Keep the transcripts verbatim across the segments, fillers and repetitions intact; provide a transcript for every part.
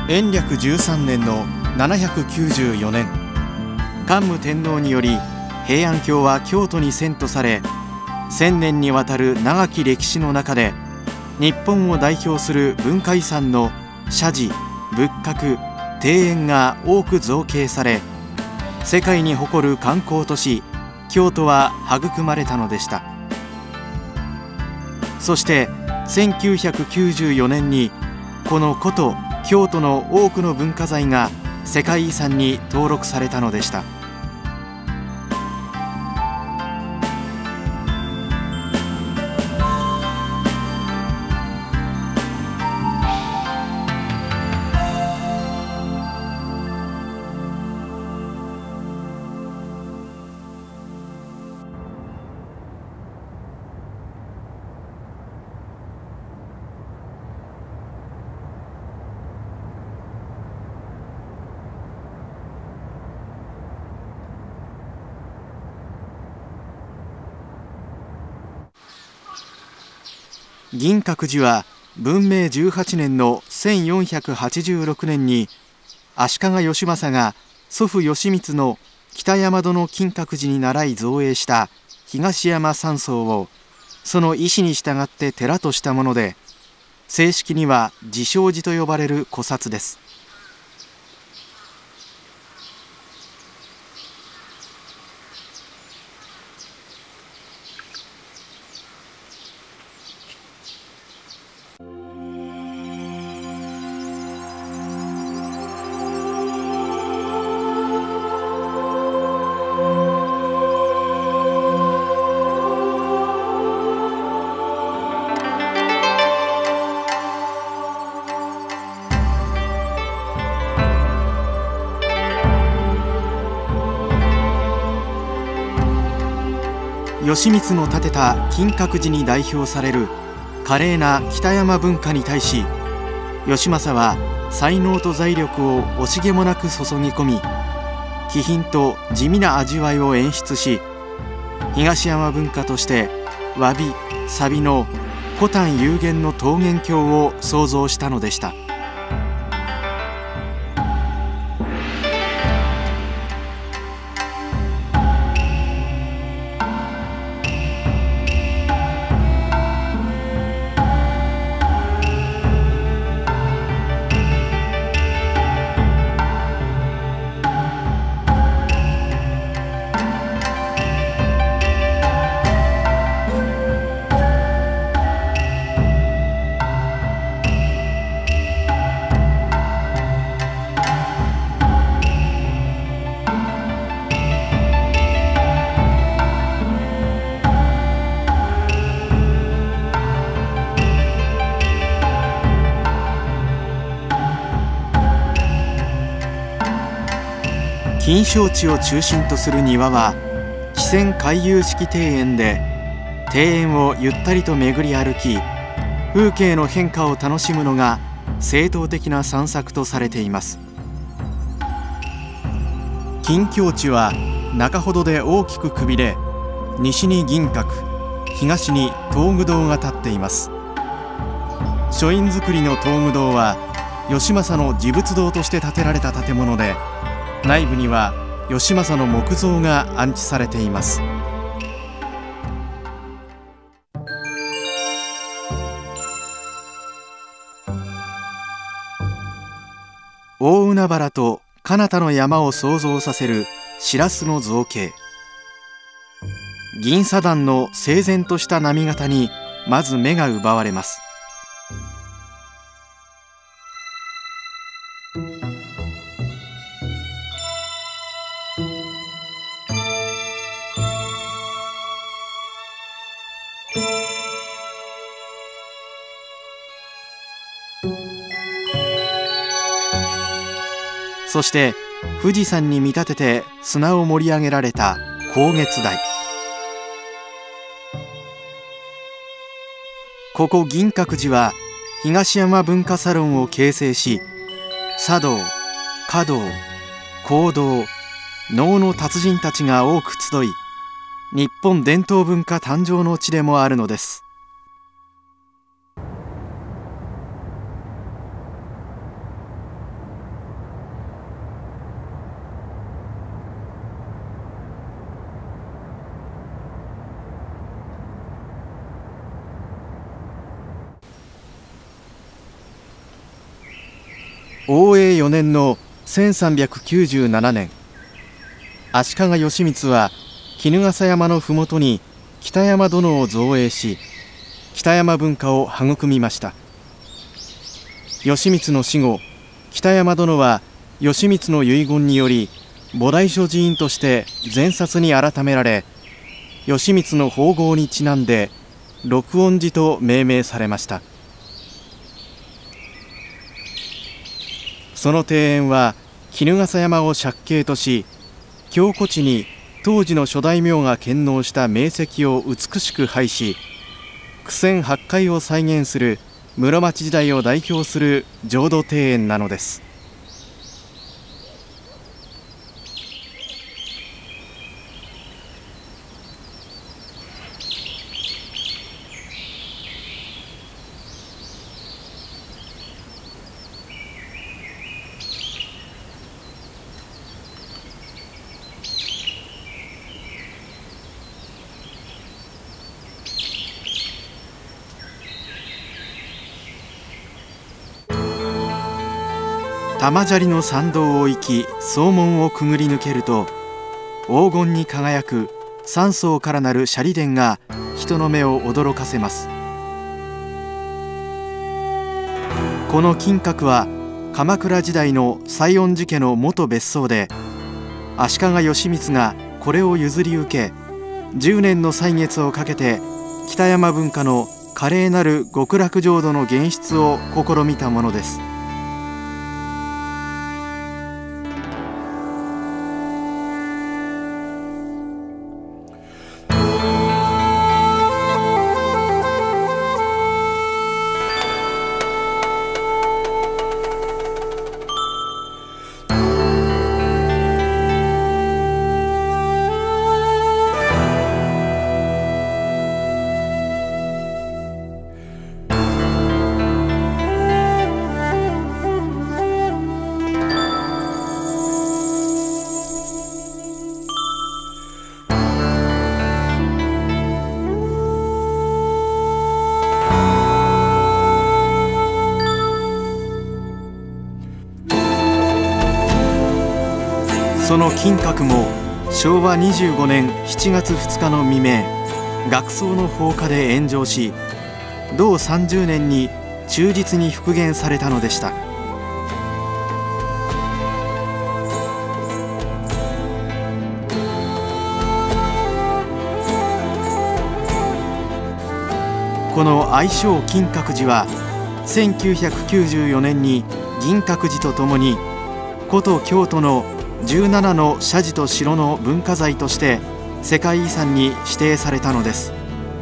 延暦じゅうさんねんのななひゃくきゅうじゅうよねん、桓武天皇により平安京は京都に遷都され、千年にわたる長き歴史の中で日本を代表する文化遺産の社寺、仏閣、庭園が多く造形され、世界に誇る観光都市京都は育まれたのでした。そしてせんきゅうひゃくきゅうじゅうよねんにこの古都京都の多くの文化財が世界遺産に登録されたのでした。銀閣寺は文明じゅうはちねんのせんよんひゃくはちじゅうろくねんに足利義政が祖父義満の北山殿金閣寺に倣い造営した東山山荘をその意思に従って寺としたもので、正式には自称寺と呼ばれる古刹です。義満の建てた金閣寺に代表される華麗な北山文化に対し、義政は才能と財力を惜しげもなく注ぎ込み、気品と地味な味わいを演出し、東山文化としてわびさびの古丹幽玄の桃源郷を創造したのでした。金賞地を中心とする庭は汽船回遊式庭園で、庭園をゆったりと巡り歩き、風景の変化を楽しむのが正統的な散策とされています。金境地は中ほどで大きくくびれ、西に銀閣、東に東具堂が建っています。書院造りの東具堂は義政の持仏堂として建てられた建物で、内部には義政の木像が安置されています。大海原と彼方の山を想像させるしらすの造形、銀砂団の整然とした波形にまず目が奪われます。そして富士山に見立てて砂を盛り上げられた高月台。ここ銀閣寺は東山文化サロンを形成し、茶道、華道、香道、能の達人たちが多く集い、日本伝統文化誕生の地でもあるのです。 応永よねんのせんさんびゃくきゅうじゅうななねん、足利義満は衣笠山の麓に北山殿を造営し、北山文化を育みました。義満の死後、北山殿は義満の遺言により菩提所寺院として前札に改められ、義満の宝号にちなんで六恩寺と命名されました。その庭園は衣笠山を借景とし、京古地に当時の諸大名が献納した名石を美しく配し、九千八海を再現する室町時代を代表する浄土庭園なのです。玉砂利の参道を行き、総門をくぐり抜けると、黄金に輝く三層からなる舎利殿が人の目を驚かせます。この金閣は鎌倉時代の西園寺家の元別荘で、足利義満がこれを譲り受け、じゅうねんの歳月をかけて北山文化の華麗なる極楽浄土の現出を試みたものです。その金閣もしょうわにじゅうごねんしちがつふつかの未明、学僧の放火で炎上し、同さんじゅうねんに忠実に復元されたのでした。この愛称金閣寺はせんきゅうひゃくきゅうじゅうよねんに銀閣寺とともに古都京都のじゅうななの社寺と城の文化財として世界遺産に指定されたのです。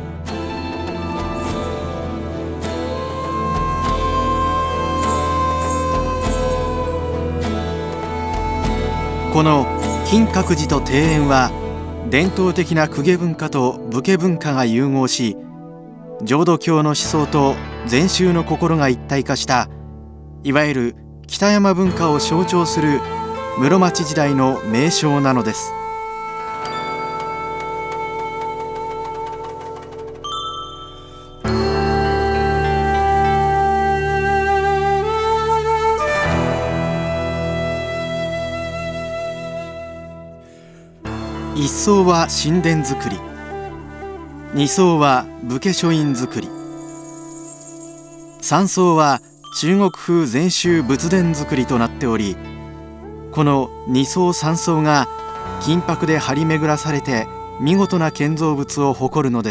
この金閣寺と庭園は伝統的な公家文化と武家文化が融合し、浄土教の思想と禅宗の心が一体化した、いわゆる北山文化を象徴する室町時代の名称なのです。一層は神殿造り、二層は武家書院造り、三層は中国風禅宗仏殿造りとなっており、この二層三層が金箔で張り巡らされて見事な建造物を誇るのです。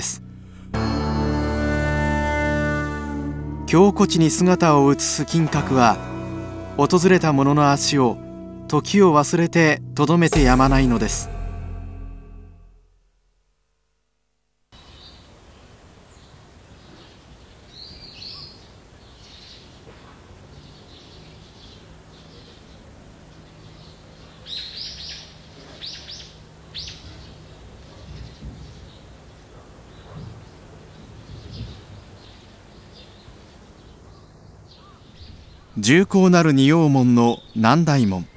京古地に姿を移す金閣は、訪れた者の足を時を忘れてとどめてやまないのです。重厚なる仁王門の南大門。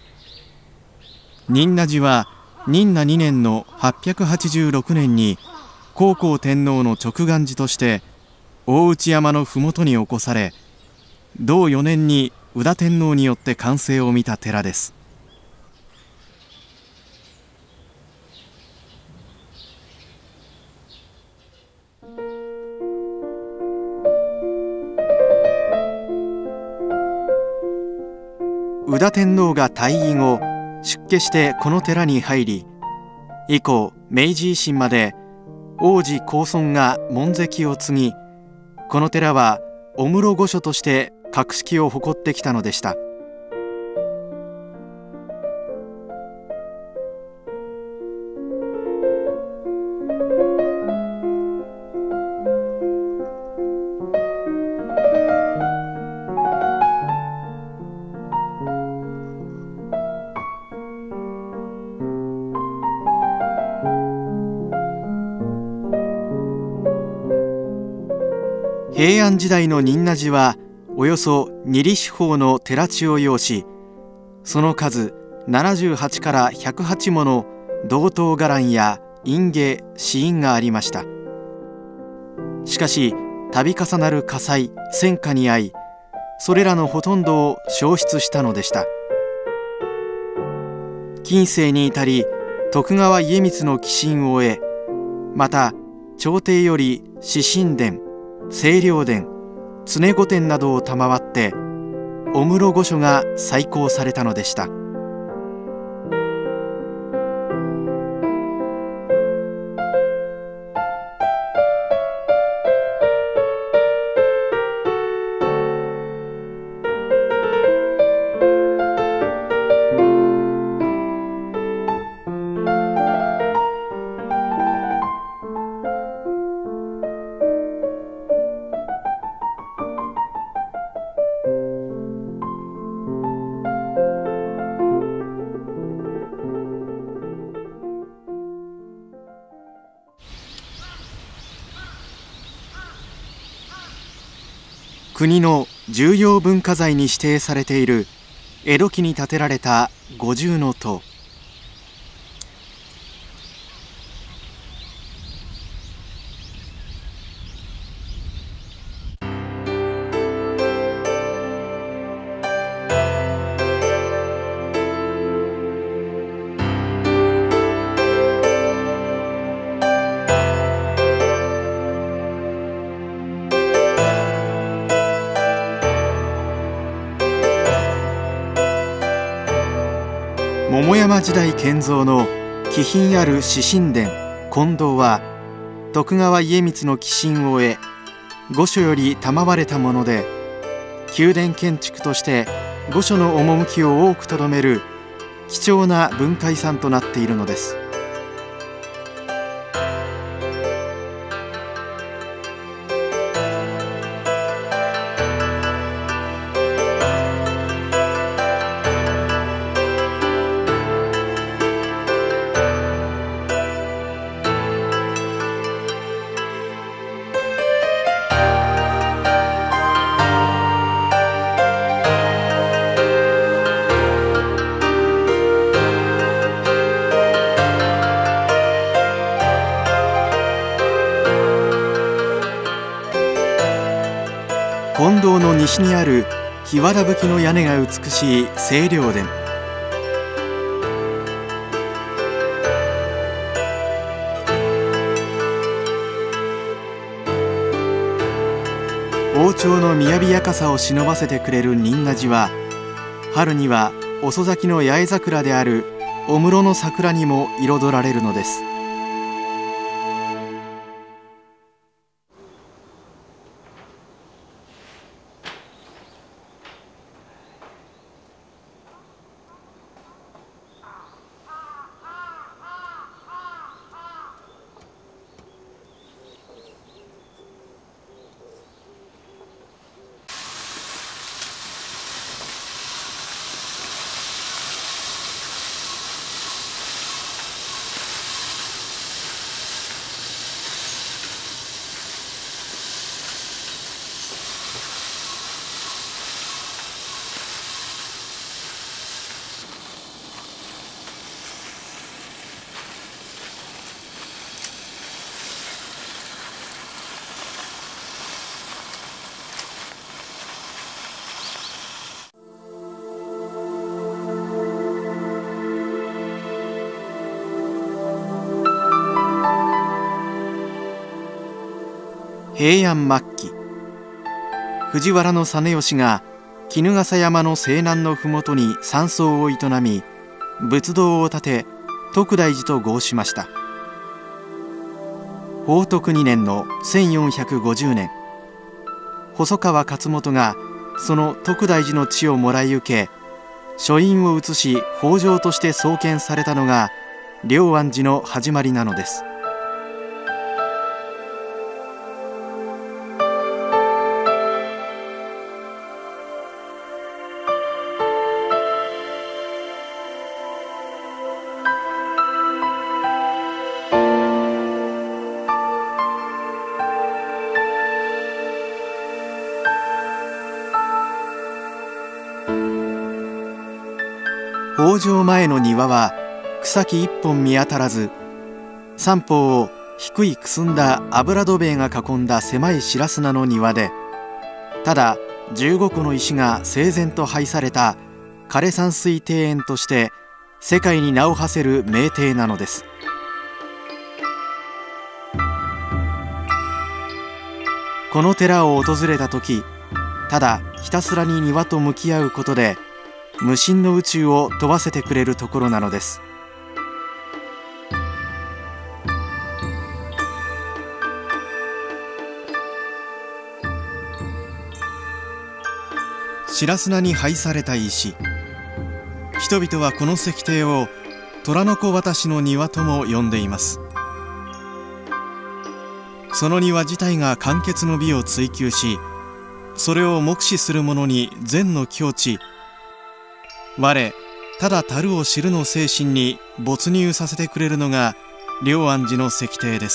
仁和寺は仁和にねんのはっぴゃくはちじゅうろくねんに光光天皇の直願寺として大内山の麓に起こされ、同よねんに宇田天皇によって完成を見た寺です。宇田天皇が退位後、出家してこの寺に入り、以降明治維新まで王子皇孫が門跡を継ぎ、この寺は御室御所として格式を誇ってきたのでした。平安時代の仁和寺はおよそに里四方の寺地を要し、その数ななじゅうはちからひゃくはちもの銅塔伽藍や院芸寺院がありました。しかし度重なる火災戦火に遭い、それらのほとんどを焼失したのでした。近世に至り徳川家光の寄進を得、また朝廷より紫宸殿、清涼殿、常御殿などを賜って御室御所が再興されたのでした。国の重要文化財に指定されている江戸期に建てられた五重塔。桃山時代建造の気品ある紫宸殿金堂は、徳川家光の寄進を得御所より賜れたもので、宮殿建築として御所の趣を多くとどめる貴重な文化遺産となっているのです。金堂の西にある檜原葺きの屋根が美しい清涼殿。王朝の雅やかさを忍ばせてくれる仁和寺は、春には遅咲きの八重桜である御室の桜にも彩られるのです。 平安末期、藤原実義が衣笠山の西南の麓に山荘を営み、仏堂を建て徳大寺と号しました。宝徳にねんのせんよんひゃくごじゅうねん、細川勝元がその徳大寺の地をもらい受け、書院を移し北条として創建されたのが龍安寺の始まりなのです。北条前の庭は草木一本見当たらず、三方を低いくすんだ油土塀が囲んだ狭い白砂の庭で、ただじゅうごこの石が整然と配された枯山水庭園として世界に名を馳せる名庭なのです。この寺を訪れた時、ただひたすらに庭と向き合うことで無心の宇宙を飛ばせてくれるところなのです。白砂に配された石、人々はこの石庭を虎の子渡しの庭とも呼んでいます。その庭自体が完結の美を追求し、それを目視する者に善の境地、我ただ樽を知るの精神に没入させてくれるのが龍安寺の石庭です。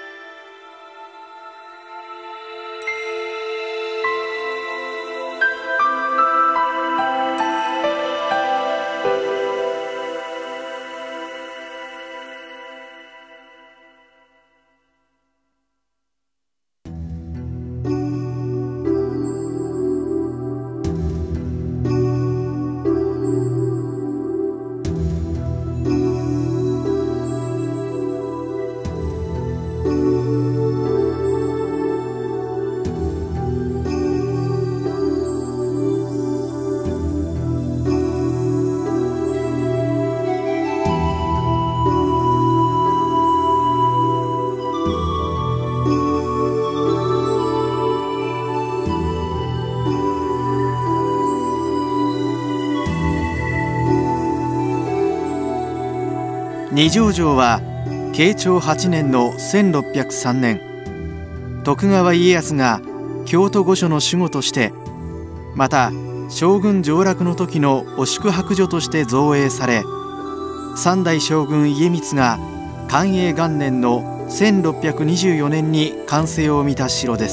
二条城は慶長はちねんのせんろっぴゃくさんねん、徳川家康が京都御所の守護として、また将軍上洛の時のお宿泊所として造営され、三代将軍家光が寛永元年のせんろっぴゃくにじゅうよねんに完成を見た城です。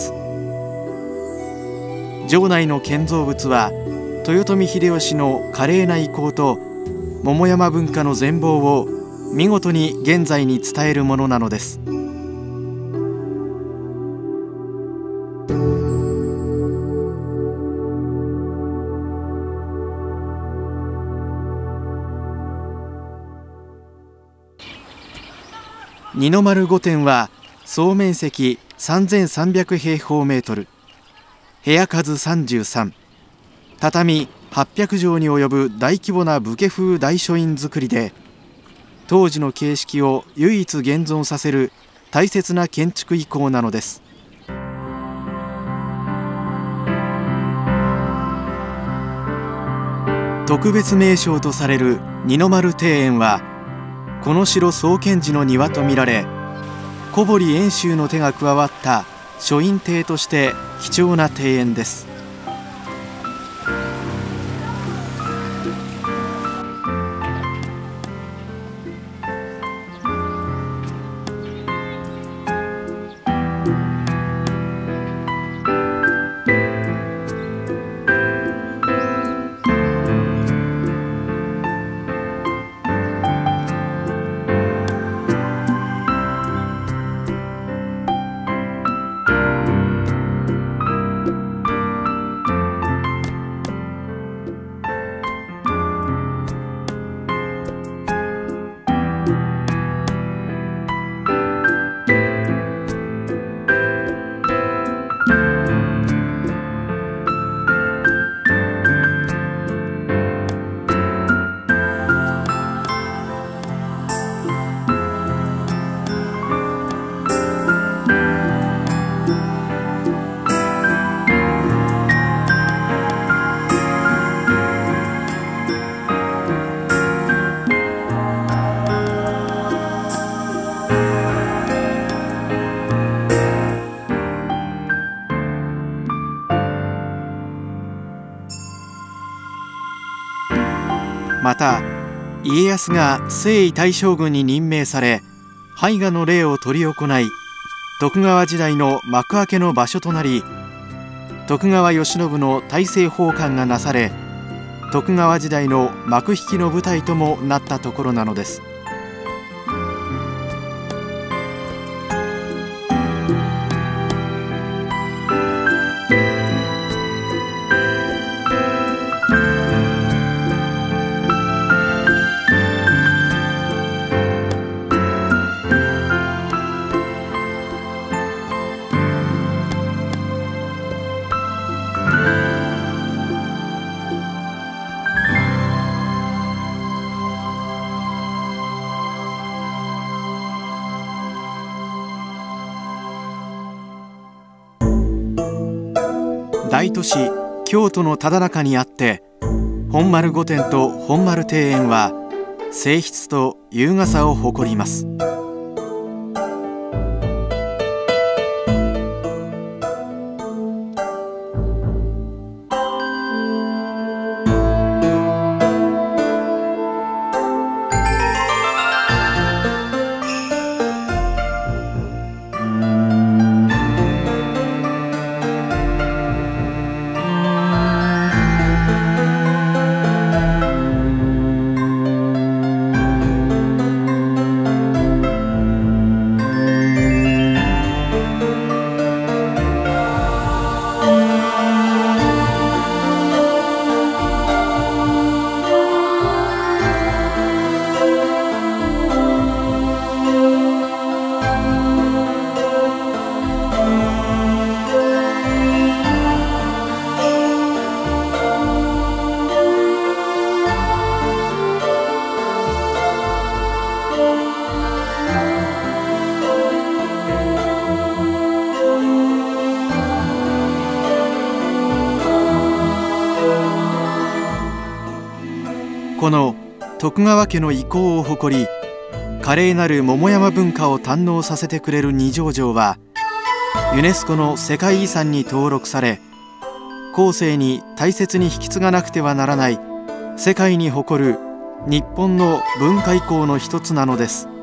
城内の建造物は豊臣秀吉の華麗な遺構と桃山文化の全貌を見事に現在に伝えるものなのです。二の丸御殿は総面積さんぜんさんびゃくへいほうメートル、部屋数さんじゅうさん、畳はっぴゃくじょうに及ぶ大規模な武家風大書院造りで、当時の形式を唯一現存させる大切な建築遺構なのです。特別名勝とされる二の丸庭園は、この城創建時の庭とみられ、小堀遠州の手が加わった書院庭として貴重な庭園です。 また家康が征夷大将軍に任命され拝賀の礼を執り行い、徳川時代の幕開けの場所となり、徳川慶喜の大政奉還がなされ、徳川時代の幕引きの舞台ともなったところなのです。大都市京都のただ中にあって、本丸御殿と本丸庭園は静謐と優雅さを誇ります。この徳川家の遺構を誇り、華麗なる桃山文化を堪能させてくれる二条城はユネスコの世界遺産に登録され、後世に大切に引き継がなくてはならない世界に誇る日本の文化遺構の一つなのです。